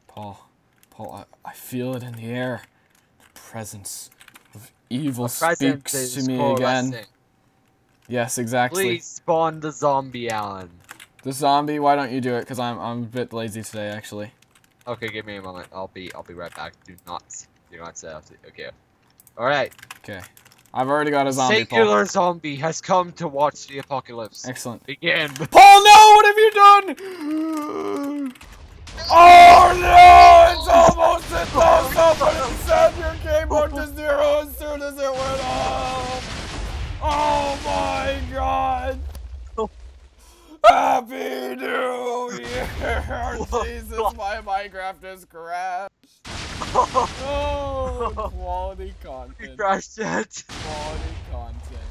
Paul, I feel it in the air. The presence of evil presence speaks is to me coalescing. again. Yes, exactly. Please spawn the zombie, Alan. The zombie, why don't you do it? Because I'm a bit lazy today, actually. Okay, give me a moment. I'll be right back. Do not say okay. All right. Okay. I've already got a zombie, Paul. Singular zombie has come to watch the apocalypse. Excellent. Begin. Paul, no! What have you done? Oh no! It's almost at those up, and it set your game mode to 0 as soon as it went off. Oh my god! Happy New Year! Jesus, my Minecraft has crashed. Oh, quality content. You crashed it. Quality content.